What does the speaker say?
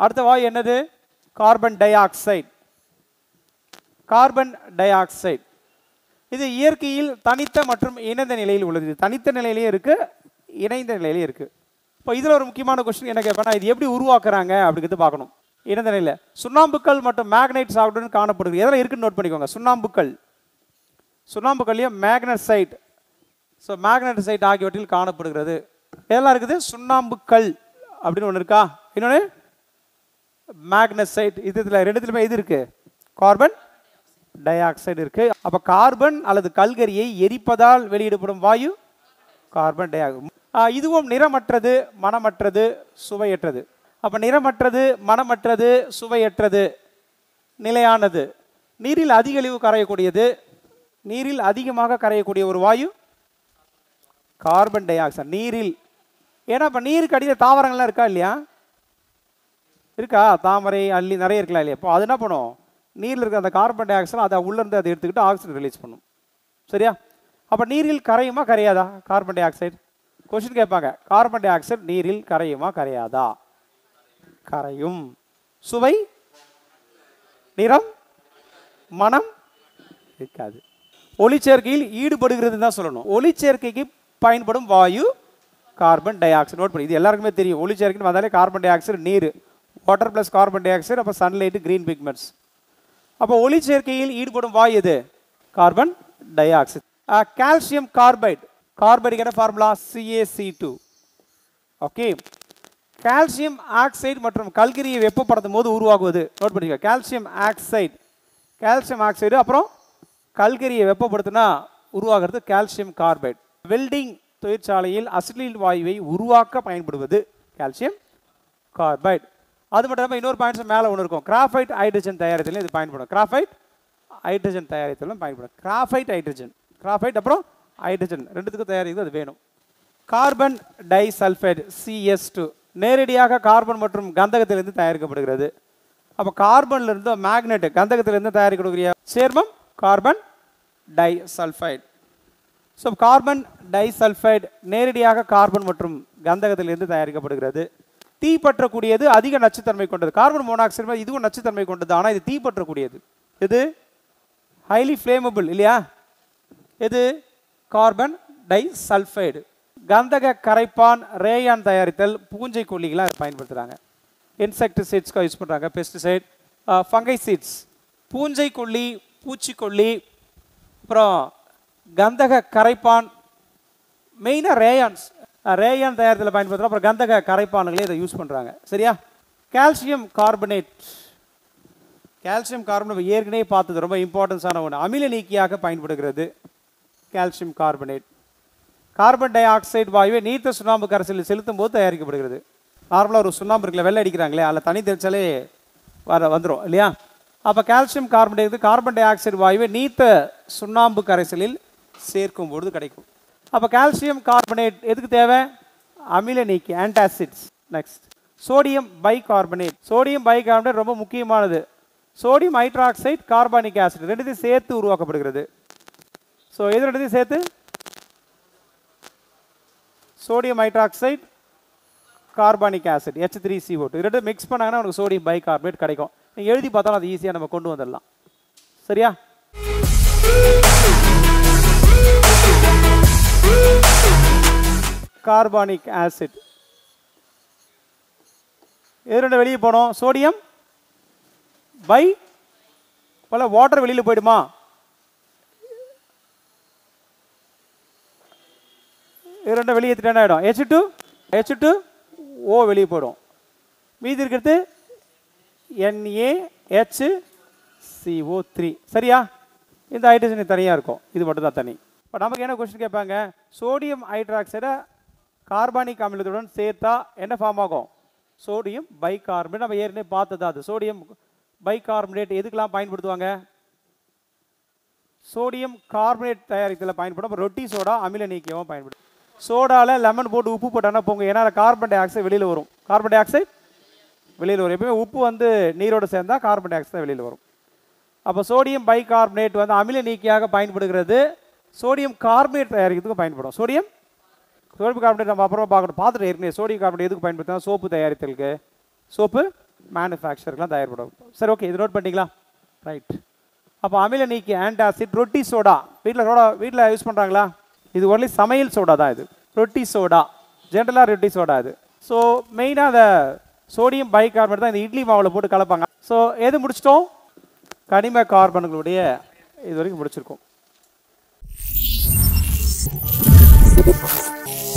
அடுத்த வாயு என்னது? Carbon dioxide. Carbon dioxide இது இயற்கையில் தனித்த மற்றும் இணைந்த நிலையில் உள்ளது. தனித்த நிலையிலே இருக்கு, இணைந்த நிலையிலே இருக்கு. இப்போ இதில் ஒரு முக்கியமான கொஸ்டின் என்ன கேட்பேன்னா, இது எப்படி உருவாக்குறாங்க அப்படிங்கிறது பார்க்கணும். இணைந்த நிலையில் சுண்ணாம்புக்கல் மற்றும் மேக்னைட்ஸ் ஆக்சைடுடன் காணப்படுது. எதெல்லாம் இருக்குன்னு நோட் பண்ணிக்கோங்க. சுண்ணாம்புக்கல், சுண்ணாம்புக்கல்லையும் மேக்னசைட், ஸோ மேக்னசைட் ஆகியவற்றில் காணப்படுகிறது. எதெல்லாம் இருக்குது? சுண்ணாம்புக்கல் அப்படின்னு ஒன்று இருக்கா, இன்னொன்று மேக்னசைட். இதுல ரெண்டுத்துலையுமே இது இருக்கு, கார்பன் டை ஆக்சைடு இருக்கு. அப்போ கார்பன் அல்லது கல்கரியை எரிப்பதால் வெளியிடப்படும் வாயு கார்பன் டை ஆக்சைடு. இதுவும் நிறமற்றது, மணமற்றது, சுவையற்றது. அப்போ நிறமற்றது, மணமற்றது, சுவையற்றது, நிலையானது. நீரில் அதிக அளவு கரையக்கூடியது, நீரில் அதிகமாக கரையக்கூடிய ஒரு வாயு கார்பன் டை ஆக்சைடு. நீரில், ஏன்னா இப்போ நீருக்கு அடியில் தாவரங்கள்லாம் இருக்கா இல்லையா? இருக்கா? தாமரை, அள்ளி நிறைய இருக்கலாம் இல்லையா? இப்போ அது என்ன பண்ணும்? நீரில் இருக்கிற அந்த கார்பன் டை ஆக்சைடு அதை உள்ளேருந்து அதை எடுத்துக்கிட்டு ஆக்சிஜன் ரிலீஸ் பண்ணும். சரியா? அப்போ நீரில் கரையுமா கரையாதா கார்பன் டை ஆக்சைடு? கொஸ்டின் கேட்பாங்க, கார்பன் டை ஆக்சைடு நீரில் கரையுமா கரையாதா? கரையும். சுவை, நிறம், மனம் இருக்காது. ஒளிச்சேர்க்கையில் ஈடுபடுகிறது தான் சொல்லணும். ஒளிச்சேர்க்கைக்கு பயன்படும் வாயு கார்பன் டை ஆக்சைடு. நோட் பண்ணி, இது எல்லாருக்குமே தெரியும். ஒளிச்சேர்க்கைன்னு வந்தாலே கார்பன் டை ஆக்சைடு நீர், water plus carbon dioxide, அப்போ சன்லைட், கிரீன் பிக்மெண்ட்ஸ். அப்போ ஒளிச்சேர்க்கையில் ஈடுபடும் வாயு எது? Carbon dioxide. Calcium carbide, கார்பைடுக்கு என்ன formula? CaC2. Okay. Calcium oxide மற்றும் கல்கரியை வெப்பப்படுத்தும் போது உருவாகுவது. நோட் பண்ணிக்க, கால்சியம் ஆக்சைடு, கால்சியம் ஆக்சைடு அப்புறம் கல்கரியை வெப்பப்படுத்தினா உருவாகிறது கால்சியம் கார்பைடு. வெல்டிங் தொழிற்சாலையில் அசிட்டில் வாயுவை உருவாக்க பயன்படுவது கால்சியம் கார்பைடு. அது மட்டும் இல்லாமல் இன்னொரு பாயிண்ட்ஸ் மேலே ஒன்று இருக்கும், கிராஃபைட் ஹைட்ரஜன் தயாரித்தலும் இது பயன்படும். கிராஃபைட் ஹைட்ரஜன் தயாரித்தலும் பயன்படும். கிராஃபைட் ஹைட்ரஜன், கிராஃபைட் அப்புறம் ஹைட்ரஜன் ரெண்டுத்துக்கும் தயாரிக்கிறது அது வேணும். கார்பன் டை சல்ஃபைடு CS2 நேரடியாக கார்பன் மற்றும் கந்தகத்திலிருந்து தயாரிக்கப்படுகிறது. அப்போ கார்பன்லேருந்து மேக்னெட், கந்தகத்திலிருந்து தயாரிக்கக்கூடிய சேர்மம் carbon disulphide. So carbon disulphide நேரடியாக கார்பன் மற்றும் கந்தகத்திலிருந்து தயாரிக்கப்படுகிறது. தீப்பற்றக்கூடியது, அதிக நச்சுத்தன்மை கொண்டது. கார்பன் மோனாக்சைடு இதுவும் நச்சுத்தன்மை கொண்டது, ஆனால் இது தீப்பற்றக்கூடியது. இது ஹைலி ஃப்ளேமபிள் இல்லையா? இது கார்பன் டை சல்ஃபைடு. கந்தக கரைப்பான், ரேயான் தயாரித்தல், பூஞ்சை கொல்லிகளாக பயன்படுத்துகிறாங்க. இன்செக்டிசைட்ஸ்க்காக யூஸ் பண்ணுறாங்க. பெஸ்டிசைட், ஃபங்கைசைட்ஸ், பூஞ்சை கொல்லி, பூச்சிக்கொல்லி, அப்புறம் கந்தக கரைப்பான், மெயினாக ரேயான்ஸ், ரேயான் தயாரித்தல் பயன்படுத்துகிறோம். அப்புறம் கந்தக கரைப்பான்களே இதை யூஸ் பண்ணுறாங்க. சரியா? கால்சியம் கார்பனேட், கால்சியம் கார்பனேட் ஏற்கனவே பார்த்தது, ரொம்ப இம்பார்ட்டன்ஸான ஒன்று. அமில நீக்கியாக பயன்படுகிறது calcium carbonate. Carbon dioxide வாயுவை நீர்த்த சுண்ணாம்பு கரைசலில் செலுத்தும் போது தயாரிக்கப்படுகிறது. நார்மலாக ஒரு சுண்ணாம்பு இருக்குல்ல, வெள்ளை அடிக்கிறாங்களே, அதில் தனி தெளிச்சாலே வந்துடும் இல்லையா? அப்போ calcium carbonate carbon dioxide வாயுவை நீர்த்த சுண்ணாம்பு கரைசலில் சேர்க்கும் பொழுது கிடைக்கும். அப்போ கால்சியம் கார்பனேட் எதுக்கு தேவை? அமில நீக்கி, antacids. Next sodium bicarbonate. Sodium bicarbonate ரொம்ப முக்கியமானது. சோடியம் ஹைட்ராக்சைடு, கார்பானிக் ஆசிட் ரெண்டுத்தையும் சேர்த்து உருவாக்கப்படுகிறது. ஸோ எது ரெண்டுத்தையும் சேர்த்து? Sodium hydroxide, carbonic acid, H3CO2 இது ரெண்டு மிக்ஸ் பண்ணாங்கன்னா உங்களுக்கு சோடியம் பைகார்பனேட் கிடைக்கும். நீங்கள் எழுதி பார்த்தாலும் அது ஈஸியாக நம்ம கொண்டு வந்துடலாம். சரியா? கார்பானிக் ஆசிட் எது ரெண்டு வெளியே போனோம்? சோடியம் பை போல வாட்டர் வெளியில் போயிடுமா? இது ரெண்டும் வெளியே என்ன ஆகிடும்? H2O வெளியே போயிடும். மீதி இருக்கிறது NaHCO3. சரியா? இந்த ஹைட்ரஜன் தனியாக இருக்கும், இது மட்டும் தான் தனி. இப்போ நமக்கு என்ன கொஸ்டின் கேட்பாங்க? சோடியம் ஹைட்ராக்சைடை கார்பானிக் அமிலத்துடன் சேர்த்தா என்ன ஃபார்ம் ஆகும்? Sodium bicarbonate. நம்ம ஏற்கனவே பார்த்தது அது. சோடியம் பைகார்பனேட் எதுக்கெல்லாம் பயன்படுத்துவாங்க? சோடியம் கார்பனேட் தயாரித்தல பயன்படும். அப்புறம் ரொட்டி சோடா அமில நீக்கியவும் பயன்படும். சோடாவில் லெமன் போட்டு உப்பு போட்டாங்கன்னா போங்க, ஏன்னா கார்பன் டை ஆக்சைடு வெளியில் வரும். கார்பன் டை ஆக்சைடு வெளியில் வரும். எப்பவுமே உப்பு வந்து நீரோடு சேர்ந்தால் கார்பன் டை ஆக்சைடு வெளியில் வரும். அப்போ சோடியம் பைகார்பனேட் வந்து அமில நீக்கியாக பயன்படுகிறது. சோடியம் கார்பனேட் தயாரிக்கிறதுக்கு பயன்படும். சோடியம் கார்பனேட் நம்ம அப்புறமா பார்த்துட்டு ஏற்கனவே. சோடியம் கார்பனேட் எதுக்கு பயன்படுத்தினா? சோப்பு தயாரித்தலுக்கு, சோப்பு மேனுஃபேக்சருக்குலாம் தயார்படும். சரி, ஓகே, இது நோட் பண்ணிங்களா? ரைட். அப்போ அமில நீக்கி ஆன்டாசிட். ரொட்டி சோடா வீட்டில் யூஸ் பண்ணுறாங்களா? இது ஒன்லி சமையல் சோடா தான். இது ரொட்டி சோடா, ஜென்ரலாக ரொட்டி சோடா இது. ஸோ மெயினாக அந்த சோடியம் பைகார்பனேட் தான் இந்த இட்லி மாவில் போட்டு கலப்பாங்க. ஸோ எது முடிச்சிட்டோம்? கனிம கார்பன்களுடைய இது வரைக்கும் முடிச்சிருக்கோம்.